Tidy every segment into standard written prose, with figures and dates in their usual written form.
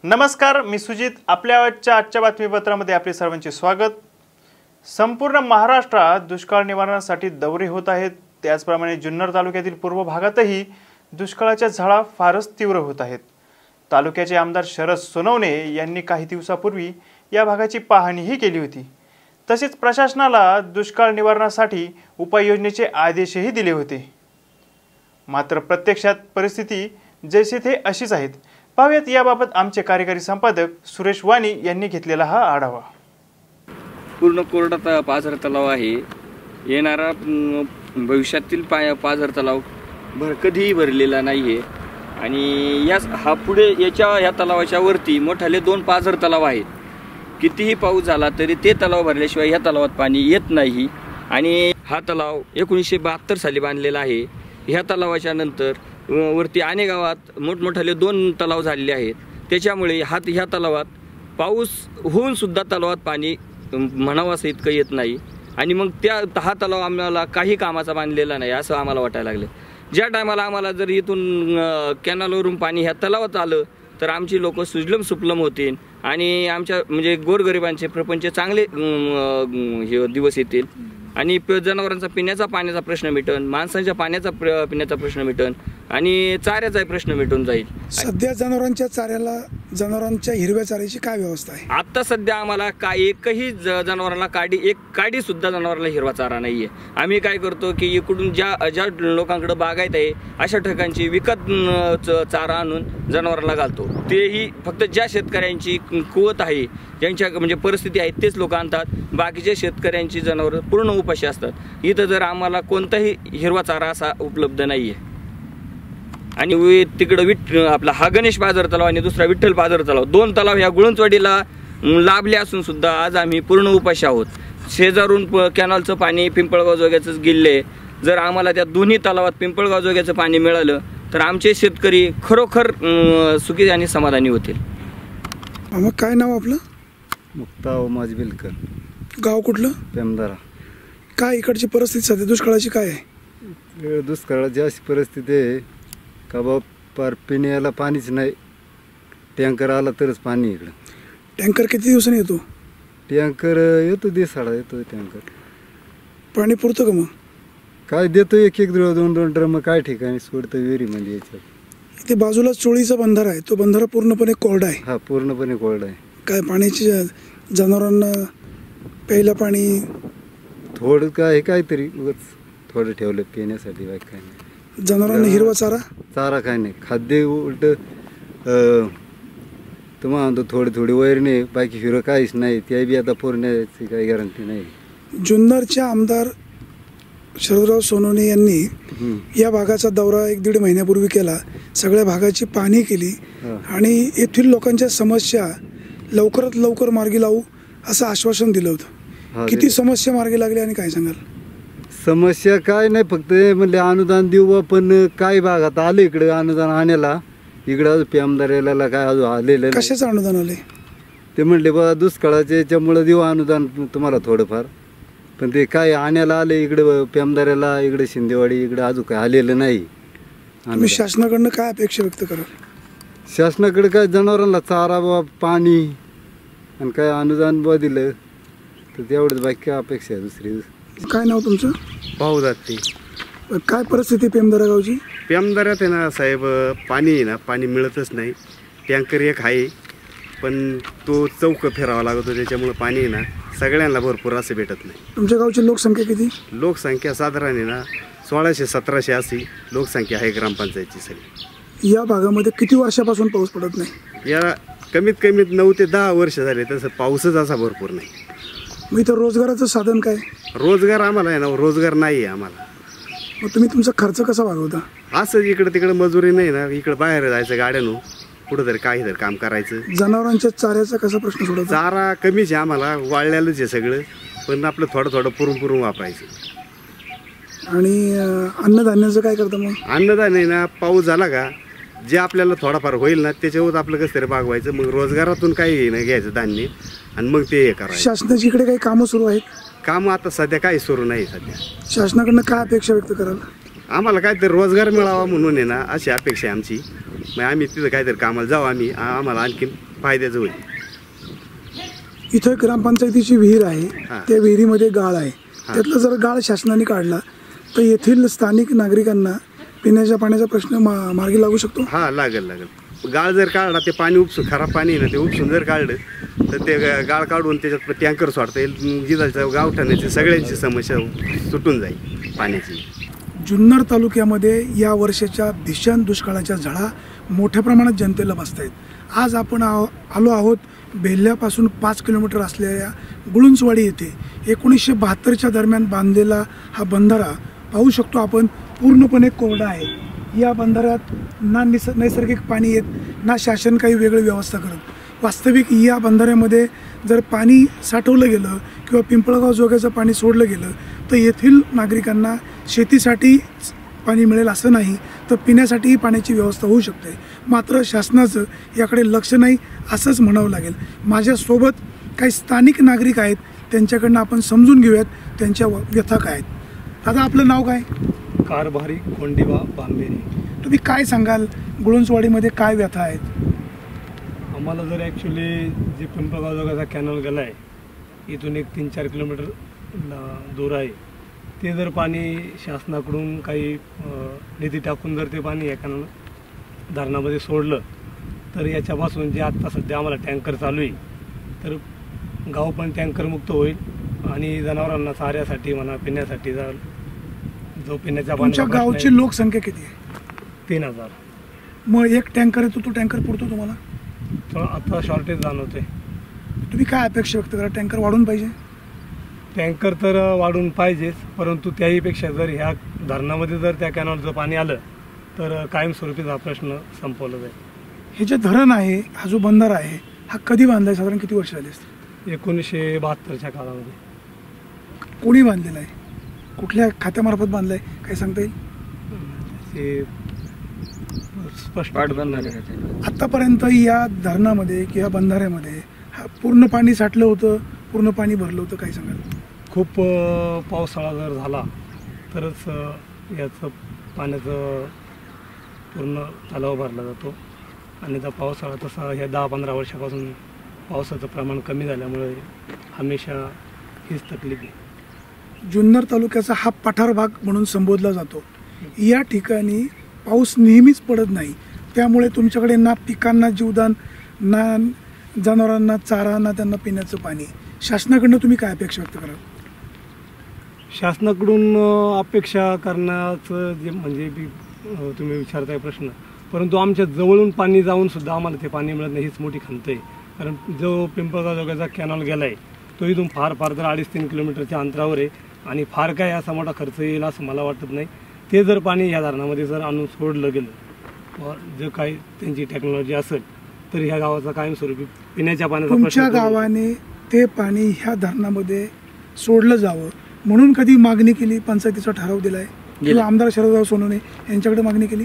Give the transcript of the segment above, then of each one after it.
नमस्कार, मी सुजित. आपल्या आजच्या बातमीपत्रामध्ये आपले सर्वांचे स्वागत. संपूर्ण महाराष्ट्रात दुष्काळ निवारणासाठी दौरे होत आहेत. त्याचप्रमाणे जुन्नर तालुक्यातील पूर्व भागातही दुष्काळाच्या झळा फारच तीव्र होत आहेत. तालुक्याचे आमदार शरद सोनवणे यांनी काही दिवसापूर्वी या भागाची पाहणीही केली होती. तसेच प्रशासनाला दुष्काळ निवारणासाठी उपाययोजनेचे आदेशही दिले होते. मात्र प्रत्यक्षात परिस्थिती जैसे थे अशीच आहेत. पाहूयात याबाबत आमचे कार्यकारी संपादक सुरेश वाणी यांनी घेतलेला हा आढावा. पूर्ण कोरडा पाझर तलाव आहे. येणारा भविष्यातील पाझर तलाव कधीही भरलेला नाही आहे. आणि हा पुढे या तलावाच्या वरती मोठाले 2 पाझर तलाव आहेत. कितीही पाऊस झाला तरी ते तलाव भरल्याशिवाय या तलावात पाणी येत नाही. आणि हा तलाव 1972 साली बांधलेला आहे. ह्या तलावाच्या नंतर वरती अनेक गावात मोठमोठाले 2 तलाव झालेले आहेत. त्याच्यामुळे ह्या तलावात पाऊस होऊन सुद्धा तलावात पाणी म्हणावं असं इतकं येत नाही. आणि मग हा तलाव आम्हाला काही कामाचा बांधलेला नाही असं आम्हाला वाटायला लागलं. ज्या टायमाला आम्हाला जर इथून कॅनलवरून पाणी ह्या तलावात आलं तर आमची लोक सुजलम सुफलम होतील आणि आमच्या म्हणजे गोरगरिबांचे प्रपंच चांगले हे दिवस येतील. आणि जनावरांचा पिण्याचा पाण्याचा प्रश्न मिटन, माणसांच्या पिण्याचा प्रश्न मिटन आणि चाऱ्याचा प्रश्न मिटून जाईल. सध्या जनावरांच्या चाऱ्याला, जनावरांच्या हिरव्या चाऱ्याची काय व्यवस्था आहे? आता सध्या आम्हाला एकही जनावरांना एक काडी सुद्धा जनावरांना हिरवा चारा नाहीये. आम्ही काय करतो की इकडून ज्या लोकांकडे बागायत आहे अशा ठिकाणची विकत चारा आणून जनावरांना घालतो. तेही फक्त ज्या शेतकऱ्यांची कुवत आहे, ज्यांच्या म्हणजे परिस्थिती आहे तेच लोक आणतात. बाकीच्या शेतकऱ्यांची जनावरं पूर्ण उपाशी असतात. इथं जर आम्हाला कोणताही हिरवा चारा असा उपलब्ध नाहीये. आणि तिकडं आपला हा गणेश पाझर तलाव आणि दुसरा विठ्ठल पाझर तलाव, 2 तलाव ह्या गुळंचवाडीला लाभले असून सुद्धा आज आम्ही पूर्ण उपाशी आहोत. शेजारून कॅनलचं पाणी पिंपळगाव जोग्याचंच गेले. जर आम्हाला त्या दोन्ही तलावात पिंपळगाव जोग्याचं पाणी मिळालं तर आमचे शेतकरी खरोखर सुखी आणि समाधानी होतील. मग काय नाव आपलं? मुक्ता माझबिलकर. गाव कुठलं? पेमदारा. काय इकडची परिस्थिती सध्या दुष्काळाची काय आहे? दुष्काळाची अशी परिस्थिती आहे का बा पार पिण्याला पाणीच नाही. टँकर आला तरच पाणी इकडं. टँकर किती दिवसांनी येतो? टँकर येतो दिवसाळा येतो टँकर. पाणी पुरतं का मग? काय देतो एक 2 ड्रम काय ठिकाणी सोडतं विहिरीमध्ये याच्यात. इथे बाजूला चोळीचा बंधारा आहे, तो बंधारा पूर्णपणे कोरडा आहे. हा पूर्णपणे कोरडा आहे. काय पाण्याची जनावरांना प्यायला पाणी थोडं काहीतरी थोडं ठेवलं पिण्यासाठी. बाकी काय नाही. जनावरांना हिरवा चारा काय नाही. खाद्य उलट तुम्हाला म्हणतो थोडी वैरणे, बाकी हिरं काहीच नाही. त्या बी आता पुरण्याची काही गॅरंटी नाही. जुन्नरच्या आमदार शरदराव सोनवणे यांनी या भागाचा दौरा 1-1.5 महिन्यापूर्वी केला. सगळ्या भागाची पाहणी केली आणि येथील लोकांच्या समस्या लवकरात लवकर मार्गी लावू असं आश्वासन दिलं होतं. किती समस्या मार्गी लागल्या आणि काय सांगाल? समस्या काय नाही, फक्त म्हणले अनुदान देऊ. पण काही भागात आलं इकडे अनुदान आणायला. इकडं अजून पेमदाऱ्याला काय अजून आलेलं नाही. कशाचं अनुदान आले? ते म्हणले बा दुष्काळाच्या याच्यामुळं देऊ अनुदान तुम्हाला थोडंफार. पण ते काय आणायला आले इकडं पेमदाऱ्याला, इकडे शिंदेवाडी, इकडं अजून काय आलेलं नाही. तुम्ही शासनाकडनं काय अपेक्षा व्यक्त कराल? शासनाकडे काय जनावरांना चारा बा, पाणी आणि काय अनुदान बा दिलं तर तेवढंच. बाकी काय अपेक्षा आहे दुसरी. काय नाव तुमचं? पाहू जाते. काय परिस्थिती पेमदारा गावची? पेमदाऱ्यात आहे ना साहेब, पाणी आहे ना, पाणी मिळतच नाही. टँकर एक आहे पण तो चौक फिरावा लागतो. त्याच्यामुळे पाणी आहे ना सगळ्यांना भरपूर असं भेटत नाही. तुमच्या गावची लोकसंख्या किती? लोकसंख्या साधारण आहे ना 1600-1700 अशी लोकसंख्या आहे ग्रामपंचायतची सगळी. या भागामध्ये किती वर्षापासून पाऊस पडत नाही? या कमीत कमी 9 ते 10 वर्ष झाले. तसं पाऊसच असा भरपूर नाही. मग इथं रोजगाराचं साधन काय? रोजगार आम्हाला आहे ना, रोजगार नाही आहे आम्हाला. मग तुम्ही तुमचा खर्च कसा भागवता? असं इकडं तिकडं मजुरी नाही ना, इकडं बाहेर जायचं गाड्यानं कुठंतरी काहीतरी काम करायचं. जनावरांच्या चाऱ्याचा कसा प्रश्न सोडवता? चारा कमीच आहे आम्हाला, वाळलेलंच आहे सगळं. पण आपलं थोडं पुरून वापरायचं. आणि अन्नधान्याचं काय करता मग? अन्नधान्य आहे ना, पाऊस झाला का जे आपल्याला थोडाफार होईल ना त्याच्यावर आपलं कसं तरी भागवायचं. मग रोजगारातून काही नाही घ्यायचं धान्य आणि मग ते हे करायचं. शासनाची इकडे काही कामं सुरू आहेत? कामं आता सध्या काही सुरू नाही. सध्या शासनाकडनं काय अपेक्षा व्यक्त कराल? आम्हाला काहीतरी रोजगार मिळावा म्हणून आहे ना अशी अपेक्षा आहे आमची. मग आम्ही तिथं काहीतरी कामाला जाऊ. आम्हाला आणखीन फायद्याचं होईल. इथं ग्रामपंचायतीची विहीर आहे, हां. त्या विहिरीमध्ये गाळ आहे. त्यातला जर गाळ शासनाने काढला तर येथील स्थानिक नागरिकांना पिण्याच्या पाण्याचा प्रश्न मार्गी लागू शकतो. हा लागेल. गाळ जर काढला ते पाणी उपसून, खराब पाणी आहे ना, ते उपसून जर काढलं तर ते गाळ काढून त्याच्यात टँकर सोडता येईल. जिल्ह्याच्या गावठाण्याची सगळ्यांची समस्या सुटून जाईल पाण्याची. जुन्नर तालुक्यामध्ये या वर्षाच्या भीषण दुष्काळाच्या झळा मोठ्या प्रमाणात जनतेला बसत आहेत. आज आपण आलो आहोत बेल्ल्यापासून 5 किलोमीटर असलेल्या गुळुंचवाडी येथे 1972च्या दरम्यान बांधलेला हा बंधारा पाहू शकतो आपण, पूर्णपणे कोरडा आहे. या बंधाऱ्यात ना नैसर्गिक पाणी येत, ना शासन काही वेगळी व्यवस्था करत. वास्तविक या बंधाऱ्यामध्ये जर पाणी साठवलं गेलं किंवा पिंपळगाव जोग्याचं पाणी सोडलं गेलं तर येथील नागरिकांना शेतीसाठी पाणी मिळेल असं नाही, तर पिण्यासाठीही पाण्याची व्यवस्था होऊ शकते. मात्र शासनाचं याकडे लक्ष नाही असंच म्हणावं लागेल. माझ्यासोबत काही स्थानिक नागरिक आहेत, त्यांच्याकडनं आपण समजून घेऊयात त्यांच्या व्यथा काय आहेत. दादा, आपलं नाव काय? कारभारी कोंडिबा बांबेरी. तुम्ही काय सांगाल, गुळुंचवाडीमध्ये काय व्यथा आहेत? आम्हाला जर ॲक्च्युली जे पिंपळगाव जोगाचा कॅनल गेला आहे, इथून एक 3-4 किलोमीटर दूर आहे, ते जर पाणी शासनाकडून काही निधी टाकून जर ते पाणी या कॅनल धरणामध्ये सोडलं तर याच्यापासून जे आत्ता सध्या आम्हाला टँकर चालू आहे तर गाव पण टँकरमुक्त होईल आणि जनावरांना चाऱ्यासाठी म्हणा, पिण्यासाठी जो पिण्याच्या तुमच्या गावची लोकसंख्या किती आहे? 3000. मग एक टँकर येतो, तो टँकर पुरतो तुम्हाला? थोडं आता शॉर्टेज जाणवते. तुम्ही काय अपेक्षा व्यक्त करा? टँकर वाढून पाहिजे? टँकर तर वाढून पाहिजेच, परंतु त्याहीपेक्षा जर ह्या धरणामध्ये जर त्या कॅनॉलचं पाणी आलं तर कायमस्वरूपी हा प्रश्न संपवला जाईल. हे जे धरण आहे, हा जो बंधारा आहे, हा कधी बांधलाय? साधारण किती वर्ष झाली असतील? 1972च्या काळामध्ये. कोणी बांधलेला आहे? कुठल्या खात्यामार्फत बांधलाय, काही सांगता येईल? ते स्पष्ट पाटबंधारे आहे. आत्तापर्यंत या धरणामध्ये किंवा बंधाऱ्यामध्ये हा पूर्ण पाणी साठलं होतं, पूर्ण पाणी भरलं होतं, काही सांगाल? खूप पावसाळा जर झाला तरच याचं पाण्याचं पूर्ण तलाव भरला जातो आणि त्या पावसाळा तसा ह्या 10-15 वर्षापासून पावसाचं प्रमाण कमी झाल्यामुळे हमेशा हीच तकलीफ आहे. जुन्नर तालुक्याचा हा पठार भाग म्हणून संबोधला जातो. या ठिकाणी पाऊस नेहमीच पडत नाही, त्यामुळे तुमच्याकडे ना पिकांना जीवदान, ना जनावरांना चारा, ना त्यांना पिण्याचं पाणी. शासनाकडनं तुम्ही काय अपेक्षा व्यक्त कराल? शासनाकडून अपेक्षा करण्याचं जे म्हणजे तुम्ही विचारताय प्रश्न, परंतु आमच्या जवळून पाणी जाऊन सुद्धा आम्हाला ते पाणी मिळत नाही, हीच मोठी खंत आहे. कारण जो पिंपळगाव जोगाचा कॅनॉल गेला आहे तो इथून फार तर 2.5-3 किलोमीटरच्या अंतरावर आहे आणि फार काय असा मोठा खर्च येईल असं मला वाटत नाही. ते जर पाणी ह्या धरणामध्ये जर आणून सोडलं गेलं, जे काही त्यांची टेक्नॉलॉजी असेल, तर ह्या गावाचा कायमस्वरूपी पिण्याच्या पाण्याचा तुमच्या गावाने ते पाणी ह्या धरणामध्ये सोडलं जावं म्हणून कधी मागणी केली? पंचायतीचा ठराव दिलाय किंवा आमदार शरदराव सोनवणे यांच्याकडे मागणी केली?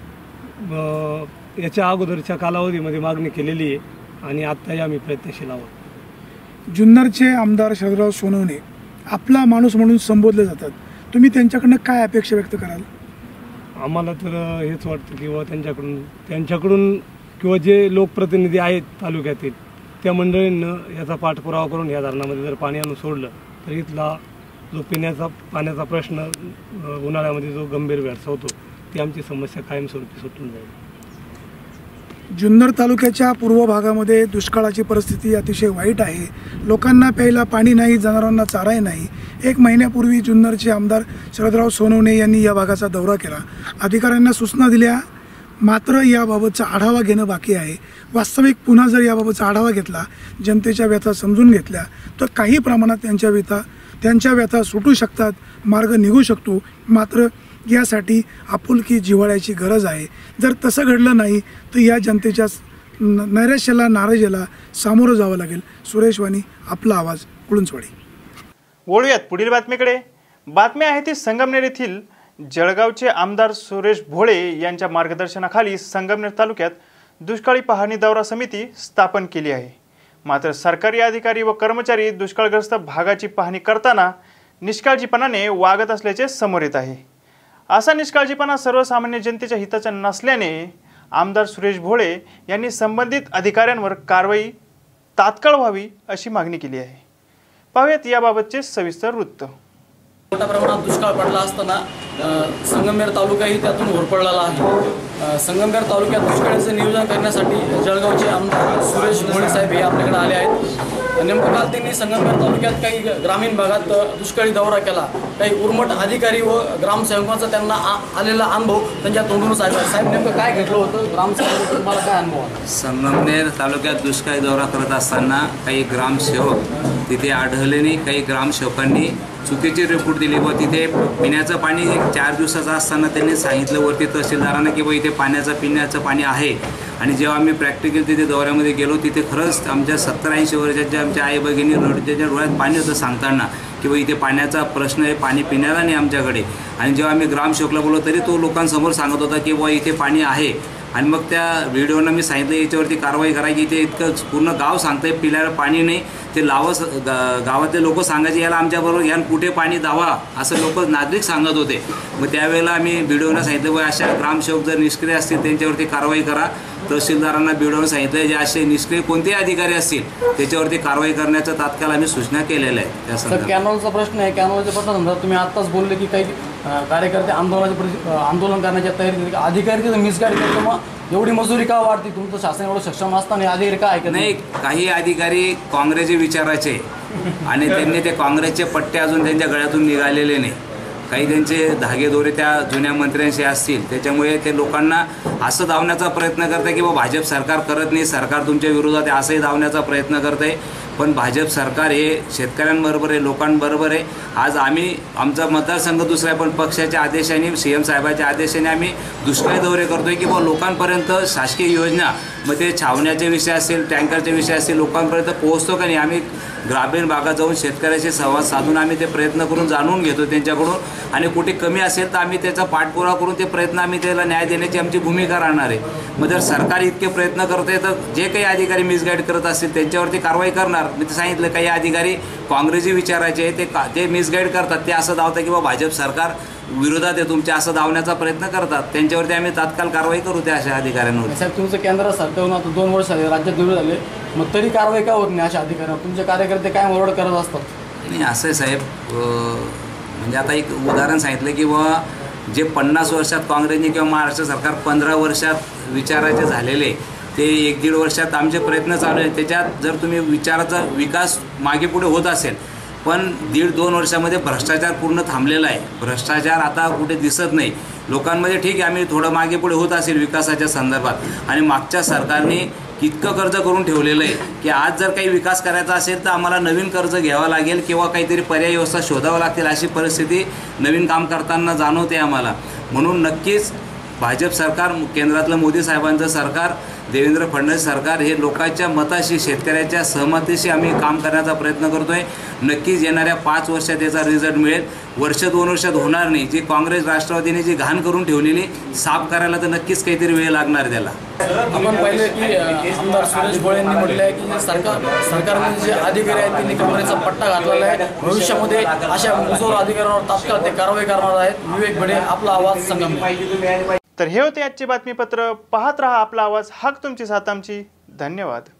याच्या अगोदरच्या कालावधीमध्ये मागणी केलेली आहे आणि आत्ताही आम्ही प्रयत्नशील आहोत. जुन्नरचे आमदार शरदराव सोनवणे आपला माणूस म्हणून संबोधले जातात. तुम्ही त्यांच्याकडनं काय अपेक्षा व्यक्त कराल? आम्हाला तर हेच वाटतं किंवा त्यांच्याकडून किंवा जे लोकप्रतिनिधी आहेत तालुक्यातील त्या मंडळींना याचा पाठपुरावा करून या धरणामध्ये जर पाणी आणून सोडलं तर इथला जो पाण्याचा प्रश्न उन्हाळ्यामध्ये जो गंभीर भेडसावतो ती आमची समस्या कायमस्वरूपी सुटून जाईल. जुन्नर तालुक्याच्या पूर्व भागामध्ये दुष्काळाची परिस्थिती अतिशय वाईट आहे. लोकांना प्यायला पाणी नाही, जनावरांना चाराही नाही. 1 महिन्यापूर्वी जुन्नरचे आमदार शरदराव सोनवणे यांनी या भागाचा दौरा केला, अधिकाऱ्यांना सूचना दिल्या, मात्र याबाबतचा आढावा घेणं बाकी आहे. वास्तविक पुन्हा जर याबाबतचा आढावा घेतला, जनतेच्या व्यथा समजून घेतल्या तर काही प्रमाणात त्यांच्या व्यथा सुटू शकतात, मार्ग निघू शकतो. मात्र यासाठी आपुलकी जिव्हाळ्याची गरज आहे. जर तसं घडलं नाही तर या जनतेच्या नैराश्याला, नाराजीला सामोरं जावं लागेल. सुरेश वाणी, आपला आवाज, गुळुंचवाडी. वळूयात पुढील बातमीकडे. बातमी आहे ती संगमनेर येथील जळगावचे आमदार सुरेश भोळे यांच्या मार्गदर्शनाखाली संगमनेर तालुक्यात दुष्काळी पाहणी दौरा समिती स्थापन केली आहे. मात्र सरकारी अधिकारी व कर्मचारी दुष्काळग्रस्त भागाची पाहणी करताना निष्काळजीपणाने वागत असल्याचे समोर येत आहे. असा निष्काळजीपणा सर्वसामान्य जनतेच्या हिताचा नसल्याने आमदार सुरेश भोळे यांनी संबंधित अधिकाऱ्यांवर कारवाई तात्काळ व्हावी अशी मागणी केली आहे. पाहूयात याबाबतचे सविस्तर वृत्त. मोठ्या प्रमाणात दुष्काळ पडला असताना संगमनेर तालुकाही त्यातून होरपळलेला आहे. संगमनेर तालुक्यात दुष्काळाचे नियोजन करण्यासाठी जळगावचे आमदार सुरेश भोळे साहेब हे आपल्याकडे आले आहेत. नेमकं काल त्यांनी संगमनेर तालुक्यात काही ग्रामीण भागात दुष्काळी दौरा केला. काही उर्मट अधिकारी व ग्रामसेवकांचा त्यांना आलेला अनुभव त्यांच्या तोंडून साहेब नेमकं काय घडलं होतं, ग्रामसेवक तुम्हाला काय अनुभव आला? संगमनेर तालुक्यात दुष्काळी दौरा करत असताना काही ग्रामसेवक तिथे आढळले नाही. काही ग्रामसेवकांनी चुकीची रिपोर्ट दिली व तिथे पिण्याचं पाणी 4 दिवसाचं असताना त्यांनी सांगितलं वरती तहसीलदारांना की इथे पिण्याचं पाणी आहे. आणि जेव्हा आम्ही प्रॅक्टिकल तिथे दौऱ्यामध्ये गेलो तिथे खरंच आमच्या 70-80 वर्षाच्या आमच्या आई भगिनी रडत्याच्या डोळ्यात पाणी होतं सांगताना की इथे पाण्याचा प्रश्न आहे, पाणी पिण्याला नाही आमच्याकडे. आणि जेव्हा आम्ही ग्रामसेवकला बोललो तरी तो लोकांसमोर सांगत होता की इथे पाणी आहे. आणि मग त्या व्हिडिओनं मी सांगितलं याच्यावरती कारवाई करायची. इथे इतकं पूर्ण गाव सांगतंय पिल्याला पाणी नाही. ते गावातले लोक सांगायचे याला आमच्याबरोबर घ्या कुठे पाणी दावा असं लोक नागरिक सांगत होते. मग त्यावेळेला आम्ही व्हिडिओनं सांगितलं अशा ग्रामसेवक जर निष्क्रिय असतील त्यांच्यावरती कारवाई करा. तहसीलदारांना व्हिडिओनं सांगितलं जे असे निष्क्रिय कोणतेही अधिकारी असतील त्याच्यावरती कारवाई करण्याचं तात्काळ आम्ही सूचना केलेल्या आहेत. त्या कॅनॉलचा प्रश्न आहे. कॅनॉलच्या प्रश्न तुम्ही आत्ताच बोलले की काही कार्यकर्ते आंदोलन करण्याच्या तयारी अधिकारी तिथं मिसगाईड करतो. मग एवढी मजुरी का वाढते? तुमचं शासन एवढं सक्षम असताना अधिकारी का ऐकत नाही? काही अधिकारी काँग्रेसचे विचाराचे आणि त्यांनी ते काँग्रेसचे पट्टे अजून त्यांच्या गळ्यातून निघालेले नाही. काही त्यांचे धागेदोरे त्या जुन्या मंत्र्यांशी असतील त्याच्यामुळे ते लोकांना असं धावण्याचा प्रयत्न करते की भाजप सरकार करत नाही, सरकार तुमच्या विरोधात आहे असंही धावण्याचा प्रयत्न करते. पण भाजप सरकार हे शेतकऱ्यांबरोबर आहे, लोकांबरोबर आहे. आज आम्ही आमचा मतदारसंघ दुसरा आहे पण पक्षाच्या आदेशाने CM साहेबांच्या आदेशाने आम्ही दुष्काळी दौरे करतोय की लोकांपर्यंत शासकीय योजना मग ते छावण्याचे विषय असतील, टँकरचे विषय असतील लोकांपर्यंत पोहोचतो का नाही. आम्ही ग्रामीण भागात जाऊन शेतकऱ्याशी संवाद साधून आम्ही ते प्रयत्न करून जाणून घेतो त्यांच्याकडून. आणि कुठे कमी असेल तर आम्ही त्याचा पाठपुरावा करून ते प्रयत्न आम्ही त्याला न्याय देण्याची आमची भूमिका राहणार आहे. मग जर सरकार इतके प्रयत्न करते तर जे काही अधिकारी मिसगाईड करत असतील त्यांच्यावरती कारवाई करणार. मी ते सांगितलं काही अधिकारी काँग्रेसी विचारायचे ते मिसगाईड करतात. ते असं धावतं की भाजप सरकार विरोधात आहे तुमच्या असं धावण्याचा प्रयत्न करतात. त्यांच्यावरती आम्ही तात्काळ कारवाई करू त्या अशा अधिकाऱ्यांवर. साहेब तुमचं केंद्र सरकारनं आता 2 वर्ष झाले राज्यात निवडून झाले मग तरी कारवाई का होत नाही अशा अधिकाऱ्यांवर? तुमचे कार्यकर्ते काय ओरड करत असतात? नाही असं आहे साहेब, म्हणजे आता एक उदाहरण सांगितलं की जे 50 वर्षात काँग्रेसने किंवा महाराष्ट्र सरकार 15 वर्षात विचाराचे झालेले ते 1-1.5 वर्षात आमचे प्रयत्न चालू आहेत. त्याच्यात जर तुम्ही विचाराचा विकास मागे पुढे होत असेल पण 1.5-2 वर्षामध्ये भ्रष्टाचार पूर्ण थांबलेला आहे. भ्रष्टाचार आता कुठे दिसत नाही लोकांमध्ये. ठीक आहे आम्ही थोडं मागे पुढे होत असेल विकासाच्या संदर्भात आणि मागच्या सरकारने इतकं कर्ज करून ठेवलेलं आहे की आज जर काही विकास करायचा असेल तर आम्हाला नवीन कर्ज घ्यावं लागेल किंवा काहीतरी पर्यायी व्यवस्था शोधावं लागतील अशी परिस्थिती नवीन काम करताना जाणवते आम्हाला. म्हणून नक्कीच भाजप सरकार केंद्रातलं मोदी साहेबांचं सरकार देवेंद्र फडणवीस सरकार हे लोकांच्या मताशी शेतकऱ्याच्या सहमतीशी आम्ही काम करण्याचा प्रयत्न करतोय. नक्कीच येणाऱ्या 5 वर्षात याचा रिझल्ट मिळेल. 1-2 वर्षात होणार नाही. जी काँग्रेस राष्ट्रवादीने जी घाण करून ठेवलेली साफ करायला तर नक्कीच काहीतरी वेळ लागणार त्याला. आपण पाहिलं की आमदार सुरेश भोळे यांनी म्हटलं आहे की सरकारने जे अधिकारी आहेत त्यांनी कमरेचा पट्टा घातलेला आहे. भविष्यामध्ये अशा मुजोर अधिकाऱ्यांवर तात्काळ ते कारवाई करणार आहेत. विवेक बडे, आपला आवाज, संगमनेर. तर हे होते आजचे बातमीपत्र. पाहत रहा आपला आवाज, हक तुमची साथ आमची. धन्यवाद.